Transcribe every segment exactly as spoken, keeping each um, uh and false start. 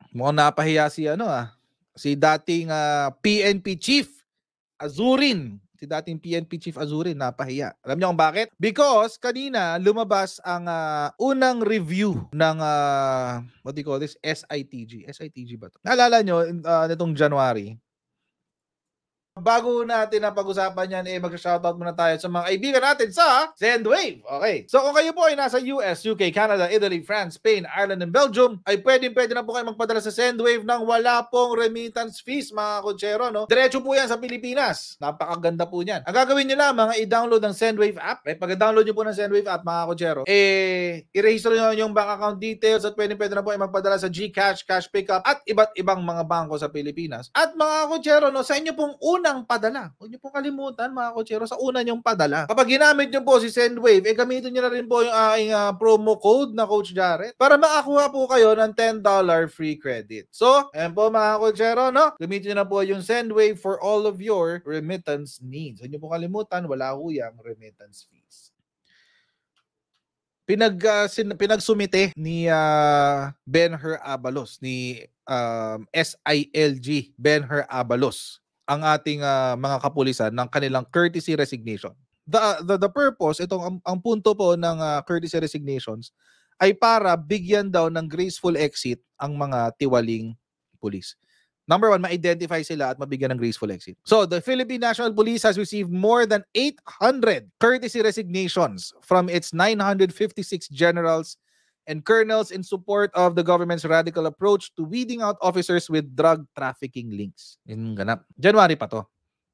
Mukhang napahiya si ano ah, si dating uh, P N P Chief Azurin. Si dating P N P Chief Azurin, napahiya. Alam niyo kung bakit? Because kanina lumabas ang uh, unang review ng uh, what do you call this? S I T G. S I T G ba to? Naalala niyo uh, nitong January? Bago natin ang pag-usapan yan, eh, mag-shoutout muna tayo sa mga kaibigan natin sa Sendwave. Okay. So kung kayo po ay nasa U S, U K, Canada, Italy, France, Spain, Ireland, and Belgium, ay pwedeng-pwede na po kayo magpadala sa Sendwave ng wala pong remittance fees, mga kutsero, no? Diretso po yan sa Pilipinas. Napakaganda po niyan. Ang gagawin nyo lang, mga i-download ng Sendwave app. Eh, pag-download nyo po ng Sendwave app, mga kutsero, eh, i-register nyo yung bank account details at pwedeng-pwede na po ay magpadala sa GCash, Cash Pickup, at iba't ibang mga bangko sa Pilipinas. At mga kutsero, no, sa inyo pong una ang padala. Huwag niyo pong kalimutan, mga kutsero, sa una niyong padala. Kapag ginamit niyo po si Sendwave, eh gamitin niyo na rin po yung aking uh, promo code na Coach Jarrett para makakuha po kayo ng ten dollars free credit. So, ayan po mga kutsero, no? Gamitin niyo na po yung Sendwave for all of your remittance needs. Huwag niyo pong kalimutan, wala ho yung remittance fees. Pinag, uh, sin, pinagsumite ni uh, Benher Abalos, ni um, S I L G Benher Abalos, ang ating uh, mga kapulisan ng kanilang courtesy resignation. The, the, the purpose, itong ang, ang punto po ng uh, courtesy resignations ay para bigyan daw ng graceful exit ang mga tiwaling pulis. Number one, ma-identify sila at mabigyan ng graceful exit. So, the Philippine National Police has received more than eight hundred courtesy resignations from its nine hundred fifty-six generals and colonels in support of the government's radical approach to weeding out officers with drug trafficking links. Yun ganap. January pa to.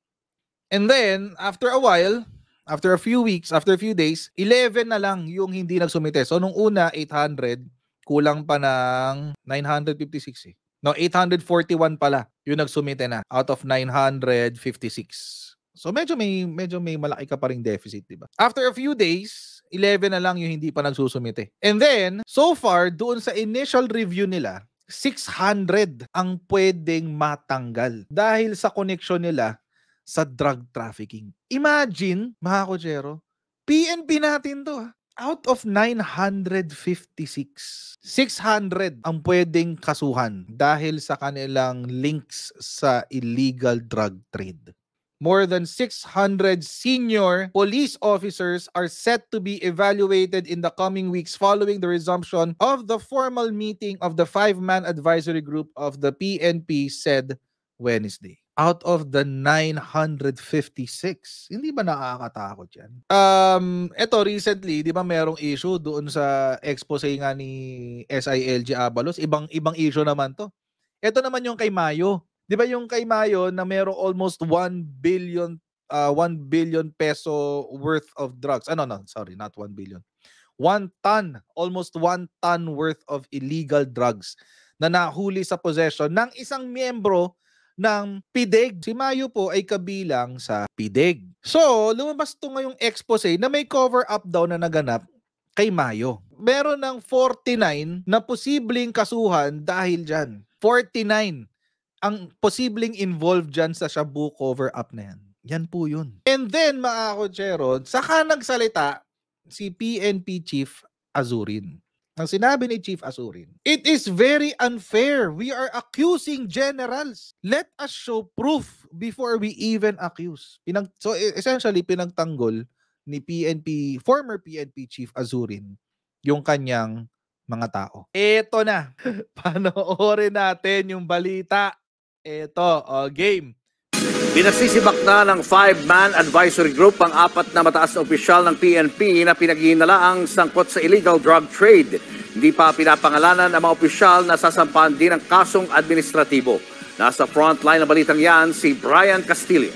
And then, after a while, after a few weeks, after a few days, eleven na lang yung hindi nagsumite. So, nung una, eight hundred, kulang pa ng nine hundred fifty-six eh. No, eight hundred forty-one pala yung nagsumite na out of nine hundred fifty-six. So, medyo may, medyo may malaki ka pa ring deficit, diba? After a few days, eleven na lang yung hindi pa nagsusumite. And then, so far, doon sa initial review nila, six hundred ang pwedeng matanggal dahil sa connection nila sa drug trafficking. Imagine, mga kutsero, P N P natin to ha. Out of nine hundred fifty-six, six hundred ang pwedeng kasuhan dahil sa kanilang links sa illegal drug trade. More than six hundred senior police officers are set to be evaluated in the coming weeks following the resumption of the formal meeting of the five-man advisory group of the P N P, said Wednesday. Out of the nine hundred fifty-six. Hindi ba nakakatakot yan? Um, ito recently, di ba merong issue doon sa expose nga ni S I L G Abalos? Ibang, ibang issue naman to. Ito naman yung kay Mayo. Di ba yung kay Mayo na merong almost one billion, uh, one billion peso worth of drugs. Ano, no, sorry, not one billion. one ton, almost one ton worth of illegal drugs na nahuli sa possession ng isang miyembro ng P D E G. Si Mayo po ay kabilang sa P D E G. So, lumabas to ngayong expose na may cover-up daw na naganap kay Mayo. Meron ng forty-nine na posibleng kasuhan dahil dyan. forty-nine ang posibleng involved dyan sa Shabu cover-up na yan. Yan po yun. And then, mga kutsero, saka nagsalita si P N P Chief Azurin. Ang sinabi ni Chief Azurin, "It is very unfair. We are accusing generals. Let us show proof before we even accuse." Pinag so essentially, pinagtanggol ni P N P, former P N P Chief Azurin, yung kanyang mga tao. Eto na. Panoorin natin yung balita. Eto, oh, game. Pinasisibak na ng five-man advisory group ang apat na mataas na opisyal ng P N P na pinaghihinalaang sangkot sa illegal drug trade. Hindi pa pinapangalanan ang mga opisyal na sasampahan din ng kasong administratibo. Nasa frontline ng balitang yan si Brian Castillo.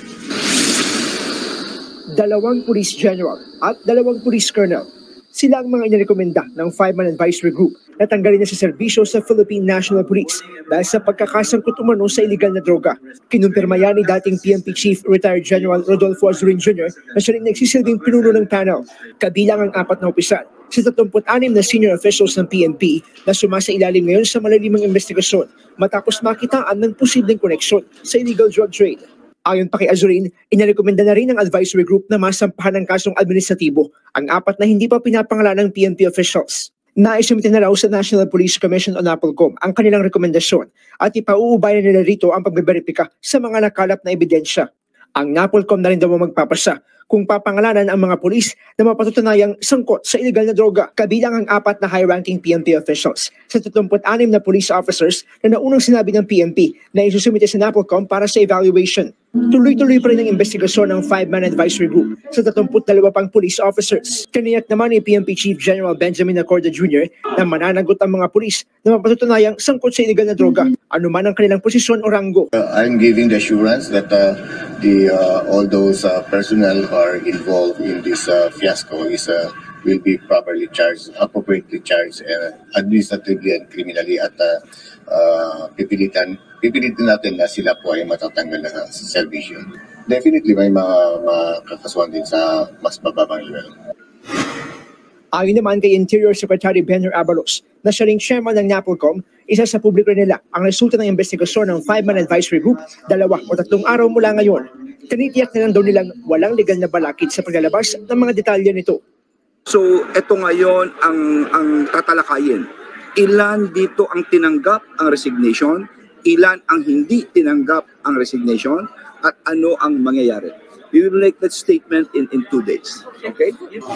Dalawang police general at dalawang police colonel. Sila ang mga inirekomenda ng five-man advisory group na tanggalin na sa serbisyo sa Philippine National Police dahil sa pagkakasangkot umano sa iligal na droga. Kinumpirma yan ni dating P N P Chief Retired General Rodolfo Azurin Junior na siya rin nagsisilbing pinuno ng panel, kabilang ang apat na opisyal sa thirty-six na senior officials ng P N P na sumasailalim ngayon sa malalimang investigasyon matapos makitaan ng posibleng koneksyon sa illegal drug trade. Ayon pa kay Azurin, inarekomenda na rin ng advisory group na masampahan ng kasong administratibo ang apat na hindi pa pinapangalan ng P N P officials. Naisumite na raw sa National Police Commission o NAPOLCOM ang kanilang rekomendasyon at ipauubayan nila rito ang pagbeberipika sa mga nakalap na ebidensya. Ang NAPOLCOM na rin daw magpapasa kung papangalanan ang mga pulis na mapatutunayang sangkot sa illegal na droga, kabilang ang apat na high-ranking P N P officials sa tatlumpu't-anim na police officers na naunang sinabi ng P N P na isusumite sa NAPOLCOM para sa evaluation. Tuloy-tuloy pa rin ang investigasyon ng five-man advisory group sa tatlumput dalawa pang police officers. Kaniyak naman ni P N P Chief General Benjamin Acorda Junior na mananagot ang mga pulis na mapatutunayang sangkot sa illegal na droga, anuman ang kanilang posisyon o ranggo. Uh, I'm giving the assurance that uh, the uh, all those uh, personnel who are involved in this uh, fiasco is uh, will be properly charged, appropriately charged, uh, administratively and criminally at uh, uh, pipilitan, pipilitin natin na sila po ay matatanggal na sa servisyo. Definitely may mga makakasuhan din sa mas mababang level. Ayon naman kay Interior Secretary Benher Abalos na siya ring chairman ng NAPOLCOM, isa sa publiko nila ang resulta ng investigasyon ng five-man advisory group dalawa o tatlong araw mula ngayon. Tinitiyak na lang daw nilang walang legal na balakid sa paglalabas ng mga detalye nito. So ito ngayon ang, ang tatalakayin. Ilan dito ang tinanggap ang resignation, ilan ang hindi tinanggap ang resignation, at ano ang mangyayari. We will make that statement in, in two days. Okay?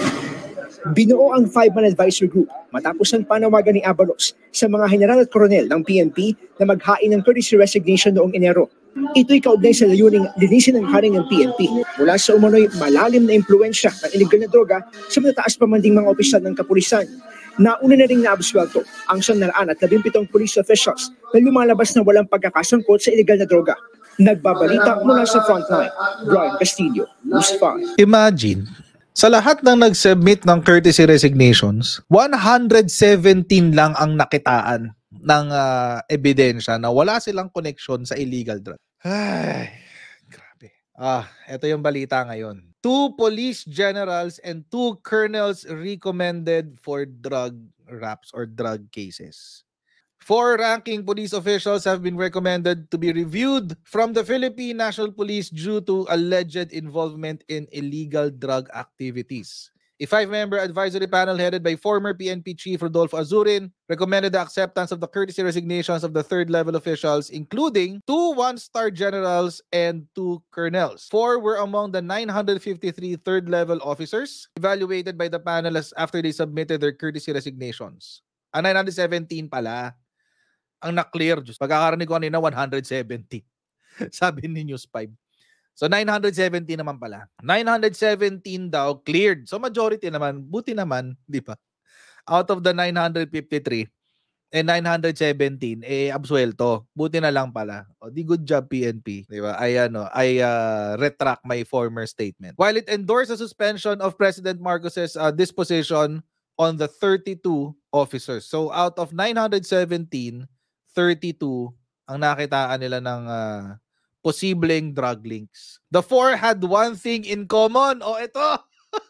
Binuo ang five-man advisory group matapos ang panawagan ni Abalos sa mga general at koronel ng P N P na maghain ng courtesy resignation noong Enero. Ito'y kaugnay sa layuning linisin ang haring ng P N P mula sa umano'y malalim na impluensya ng illegal na droga sa matataas pamanding mga opisyal ng kapulisan. Nauna na ring naabswelto ang siyam na daan at labing pitong police officials na lumalabas na walang pagkakasangkot sa illegal na droga. Nagbabalita mula sa frontline, Brian Castillo, News five. Imagine, sa lahat ng nag-submit ng courtesy resignations, one hundred seventeen lang ang nakitaan ng uh, ebidensya na wala silang connection sa illegal drug. Ay, grabe. Ah, ito yung balita ngayon. Two police generals and two colonels recommended for drug raps or drug cases. Four ranking police officials have been recommended to be reviewed from the Philippine National Police due to alleged involvement in illegal drug activities. A five-member advisory panel headed by former P N P Chief Rodolfo Azurin recommended the acceptance of the courtesy resignations of the third-level officials, including two one-star generals and two colonels. Four were among the nine hundred fifty-three third-level officers evaluated by the panel as after they submitted their courtesy resignations. Ah, nine hundred seventeen pala ang na-clear. Diyos, pagkakarinig ko kanina, one hundred seventy. Sabi ni News five. So, nine hundred seventeen naman pala. nine hundred seventeen daw cleared. So, majority naman. Buti naman, di ba? Out of the nine hundred fifty-three and nine hundred seventeen, eh, absuelto. Buti na lang pala. O, di good job, P N P. Di ba? I, ano, I uh, retract my former statement. While it endorsed the suspension of President Marcos's uh, disposition on the thirty-two officers. So, out of nine hundred seventeen, thirty-two ang nakitaan nila ng uh, posibleng drug links. The four had one thing in common. O, ito.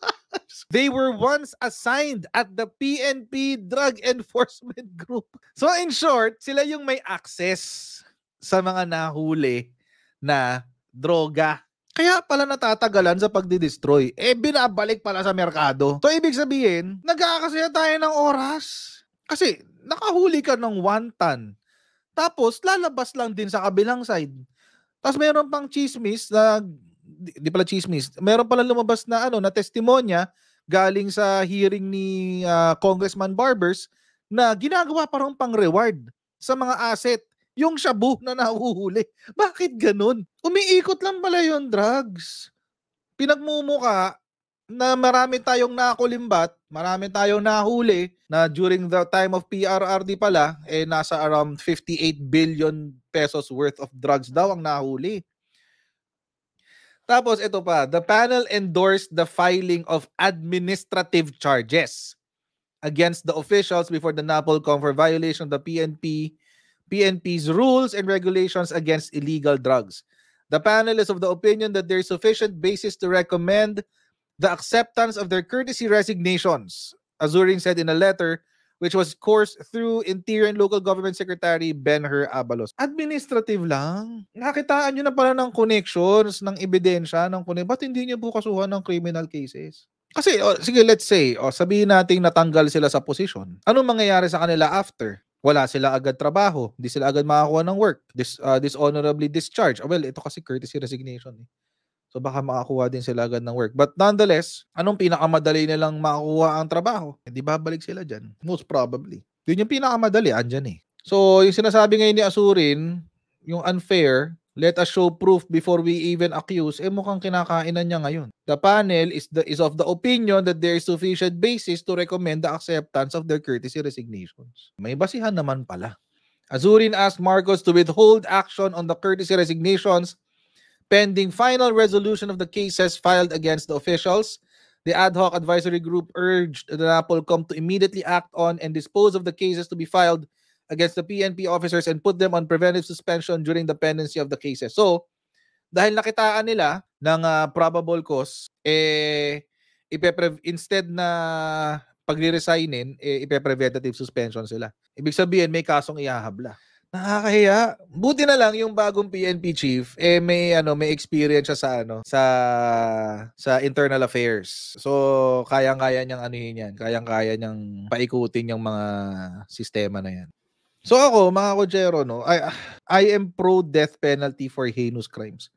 They were once assigned at the P N P Drug Enforcement Group. So, in short, sila yung may access sa mga nahuli na droga. Kaya pala natatagalan sa pagdidestroy. Eh, binabalik pala sa merkado. So, ibig sabihin, nag-aakasaya tayo ng oras. Kasi, nakahuli ka ng one ton. Tapos, lalabas lang din sa kabilang side. Tapos, meron pang chismis na, di, di pala chismis, meron pala lumabas na, ano, na testimonya galing sa hearing ni uh, Congressman Barbers na ginagawa parang pang reward sa mga asset. Yung shabu na nahuhuli. Bakit ganun? Umiikot lang pala yung drugs. Pinagmumuka na marami tayong nakulimbat, marami tayong nahuli na during the time of P R R D pala, eh nasa around fifty-eight billion pesos worth of drugs daw ang nahuli. Tapos ito pa, the panel endorsed the filing of administrative charges against the officials before the NAPOLCOM for violation of the P N P, P N P's rules and regulations against illegal drugs. The panel is of the opinion that there is sufficient basis to recommend the acceptance of their courtesy resignations, Azurin said in a letter which was coursed through Interior and Local Government Secretary Benher Abalos. Administrative lang. Nakitaan nyo na pala ng connections, ng ebidensya, ng connect. Ba't hindi nyo po kasuhan ng criminal cases? Kasi, oh, sige, let's say, oh, sabihin natin natanggal sila sa posisyon. Anong mangyayari sa kanila after? Wala sila agad trabaho. Hindi sila agad makakuha ng work. Dis, uh, dishonorably discharged. Oh, well, ito kasi courtesy resignation. Eh. So baka makakuha din sila agad ng work. But nonetheless, anong pinakamadali nilang makakuha ang trabaho? Hindi babalik sila dyan. Most probably. Yun yung pinakamadali. Andyan eh. So, yung sinasabi ngayon ni Asurin, yung unfair, let us show proof before we even accuse, eh mukhang kinakainan niya ngayon. The panel is, the, is of the opinion that there is sufficient basis to recommend the acceptance of their courtesy resignations. May basihan naman pala. Azurin asked Marcos to withhold action on the courtesy resignations pending final resolution of the cases filed against the officials. The ad hoc advisory group urged the NAPOLCOM to immediately act on and dispose of the cases to be filed against the P N P officers and put them on preventive suspension during the pendency of the cases. So, dahil nakitaan nila ng uh, probable cause, eh, ipeprev instead na pagre-resignin, eh, ipe-preventative suspension sila. Ibig sabihin, may kasong ihahabla. Nakakahiya. Buti na lang yung bagong P N P chief, eh, may, ano, may experience siya sa, ano, sa, sa internal affairs. So, kayang-kaya niyang anuhin yan. Kayang-kaya niyang paikutin yung mga sistema na yan. So ako, mga Kojero, no, I, I am pro death penalty for heinous crimes.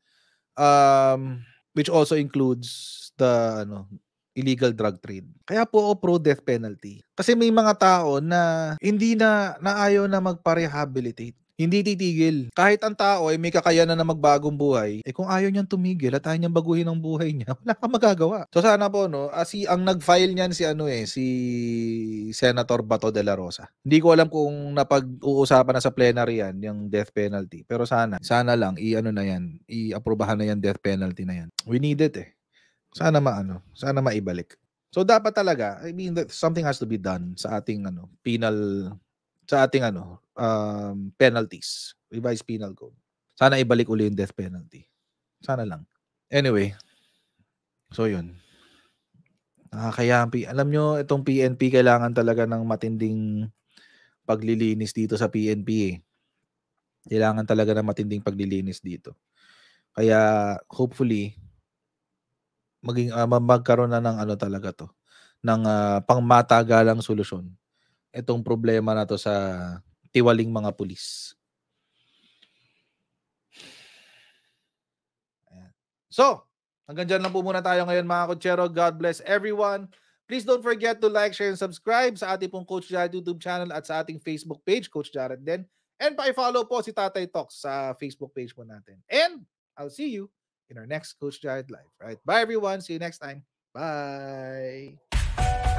Um, which also includes the ano, illegal drug trade. Kaya po ako pro death penalty. Kasi may mga tao na hindi na naayaw na magpa-rehabilitate. Hindi titigil. Kahit ang tao ay may kakayanan na magbagong buhay, eh kung ayaw niyang tumigil at ayaw niyang baguhin ang buhay niya, wala kang magagawa. So sana po, no, ah, si, ang nag-file niyan si ano eh, si Senator Bato de la Rosa. Hindi ko alam kung napag-uusapan na sa plenary yan, yung death penalty. Pero sana, sana lang, i-ano na yan, i-aprobahan na yan death penalty na yan. We need it eh. Sana maano, sana maibalik. So dapat talaga, I mean, that something has to be done sa ating ano, penal, sa ating ano, um, penalties, revised penal code. Sana ibalik uli yung death penalty. Sana lang. Anyway, so yun. Nakakayampi. Alam nyo, itong P N P kailangan talaga ng matinding paglilinis dito sa P N P eh. Kailangan talaga ng matinding paglilinis dito. Kaya hopefully, maging uh, magkaroon na ng ano talaga to, ng uh, pangmatagalang solusyon. Itong problema na to sa tiwaling mga pulis. Ayan. So, hanggang dyan lang po muna tayo ngayon mga Kochero. God bless everyone. Please don't forget to like, share, and subscribe sa ating pong Coach Jared YouTube channel at sa ating Facebook page, Coach Jared din. And pa-follow po si Tatay Talks sa Facebook page po natin. And I'll see you in our next Coach Jared Live. Right? Bye everyone. See you next time. Bye.